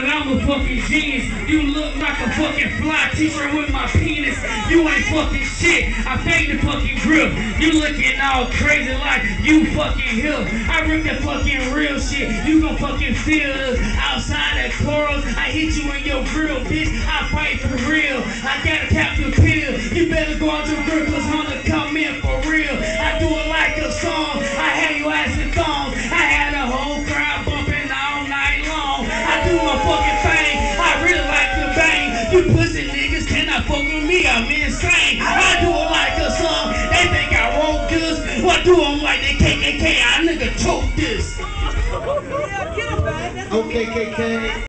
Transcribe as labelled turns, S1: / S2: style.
S1: but I'm a fucking genius. You look like a fucking fly t-shirt with my penis. You ain't fucking shit. I paid the fucking grip. You looking all crazy like you fucking hill. I rip that fucking real shit. You gon' fucking feel us outside at Coros. I hit you in your grill, bitch. I fight for real. I got a captain pill. You better go out your grill, cause Hunter come in for real. I do it like a song. I had you ass in thongs. I had a whole crowd bumping all night long. I do my fucking thing. I really like to bang. You pussy niggas cannot fuck with me. I'm insane. I do it like a song. They think I wrote this. What do them like they KKK? I nigga choke this.
S2: Okay, KK.